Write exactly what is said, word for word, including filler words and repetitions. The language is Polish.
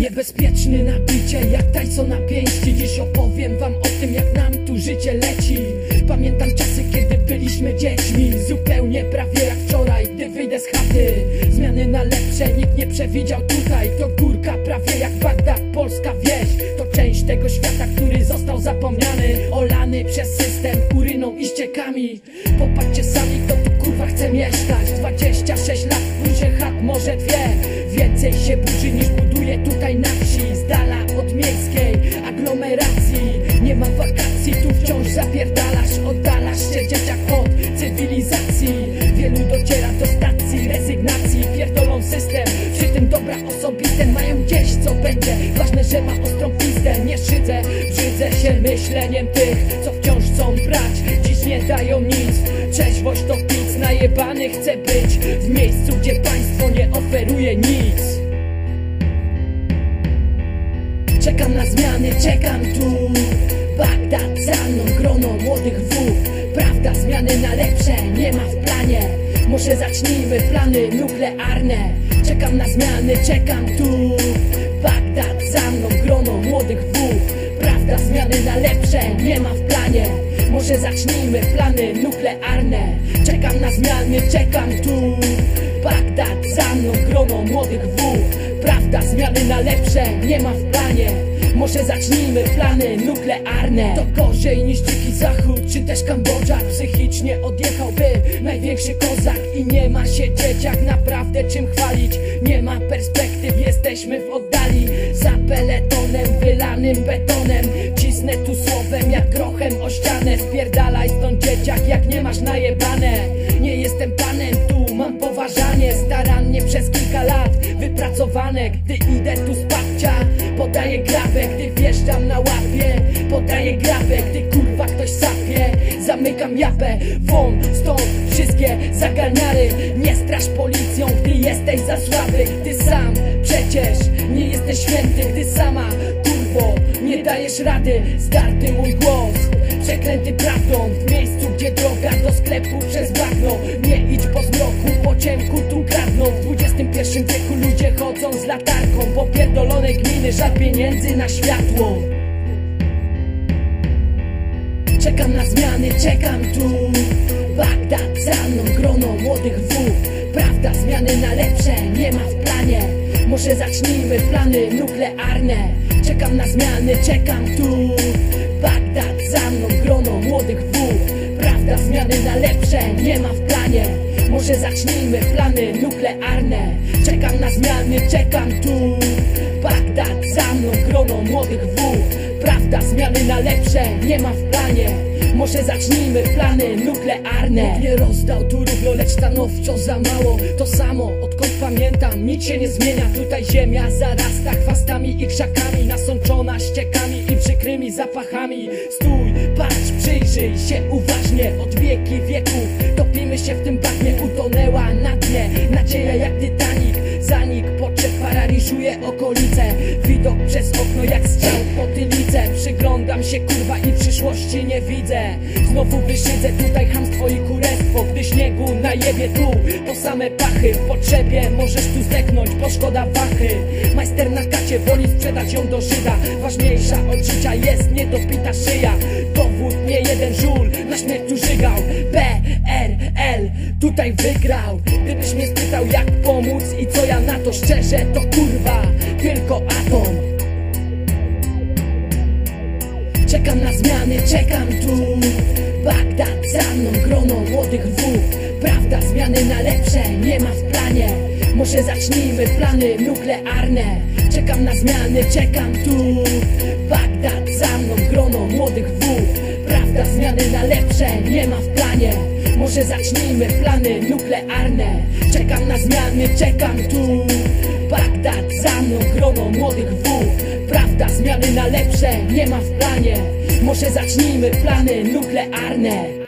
Niebezpieczny na bicie, jak Tyson na pięści. Dziś opowiem wam o tym, jak nam tu życie leci. Pamiętam czasy, kiedy byliśmy dziećmi, zupełnie prawie jak wczoraj, gdy wyjdę z chaty. Zmiany na lepsze nikt nie przewidział tutaj. To górka prawie jak Bagdad, polska wieś. To część tego świata, który został zapomniany, olany przez system, uryną i ściekami. Popatrzcie sami, kto tu kurwa chce mieszkać. Dwadzieścia sześć lat, burzy chat, może dwie. Więcej się burzy niż buduje tutaj na wsi, z dala od miejskiej aglomeracji. Nie ma wakacji, tu wciąż zapierdalasz, oddalasz się dzieciak od cywilizacji. Wielu dociera do stacji rezygnacji, pierdolą system, przy tym dobra osobiste mają gdzieś co będzie. Ważne, że ma ostrą pizdę, nie szydzę, brzydzę się myśleniem tych, co wciąż chcą brać, dziś nie dają nic. Trzeźwość to pic, najebany chcę być w miejscu, gdzie państwo nie oferuje nic. Czekam na zmiany, czekam tu. Bagdad za mną, grono młodych wód. Prawda, zmiany na lepsze nie ma w planie. Może zacznijmy plany nuklearne. Czekam na zmiany, czekam tu. Bagdad za mną, grono młodych wód. Prawda, zmiany na lepsze nie ma w planie. Może zacznijmy plany nuklearne. Czekam na zmiany, czekam tu. Bagdad za mną, grono młodych wód. Prawda, zmiany na lepsze nie ma w planie. Może zacznijmy plany nuklearne. To gorzej niż dziki zachód, czy też Kambodża. Psychicznie odjechałby największy kozak. I nie ma się dzieciak naprawdę czym chwalić. Nie ma perspektyw, jesteśmy w oddali. Za peletonem, wylanym betonem. Cisnę tu słowem jak grochem o ścianę. Spierdalaj stąd dzieciak, jak nie masz najebane. Nie jestem panem, tu mam poważanie. Starannie przez kilka lat wypracowane. Gdy idę tu z babcia, podaję grabę. Gdy wjeżdżam na łapie, podaję grabę. Gdy kurwa ktoś sapie, zamykam japę. Won stąd wszystkie zaganiary. Nie straż policją, gdy jesteś za słaby. Gdy sam przecież nie jesteś święty. Gdy sama kurwo nie dajesz rady. Zdarty mój głos, przeklęty prawdą. W miejscu, gdzie droga do sklepu przez bagno. Nie idź po zmroku, po ciemku tu kradną. W dwudziestym pierwszym wieku ludzie chodzą z latarką. Popierdolone gminy, żal pieniędzy na światło. Czekam na zmiany, czekam tu. Bagdad za mną, grono młodych wód. Prawda, zmiany na lepsze nie ma w planie. Może zacznijmy plany nuklearne. Czekam na zmiany, czekam tu. Bagdad za mną, grono młodych wód. Prawda, zmiany na lepsze nie ma w planie. Może zacznijmy plany nuklearne. Czekam na zmiany, czekam tu. Bagdad za mną, grono młodych wód. Prawda, zmiany na lepsze nie ma w planie. Może zacznijmy plany nuklearne. Bóg nie rozdał tu równo, lecz stanowczo za mało. To samo, odkąd pamiętam, nic się nie zmienia. Tutaj ziemia zarasta chwastami i krzakami, nasączona ściekami i przykrymi zapachami. Stój, patrz, przyjrzyj się uważnie. Od wieki wieków topimy się w tym bagnie. Utonęła na dnie nadzieja jak Titanic. Zanik potrzeb paraliżuje okolice. Widok przez okno jak strzał potylicę. Przyglądam się kurwa i przyszłości nie widzę. Znowu wyszydzę tutaj chamstwo i kurestwo. Gdy śniegu najebie tu, to same pachy. W potrzebie możesz tu zdechnąć, bo szkoda wachy. Majster na kacie woli sprzedać ją do Żyda. Ważniejsza od życia jest niedopita szyja. Dowód nie jeden żul na śmierć tu żygał. P R L tutaj wygrał. Gdybyś mnie spytał jak pomóc i co ja na to, szczerze to kurwa tylko atom. Czekam na zmiany, czekam tu. Bagdad za mną, grono młodych wód. Prawda, zmiany na lepsze nie ma w planie. Może zacznijmy plany nuklearne. Czekam na zmiany, czekam tu. Bagdad za mną, grono młodych wód. Prawda, zmiany na lepsze nie ma w planie. Może zacznijmy plany nuklearne. Czekam na zmiany, czekam tu. Bagdad za mną, grono młodych wód. Prawda, zmiany na lepsze nie ma w planie. Może zacznijmy plany nuklearne.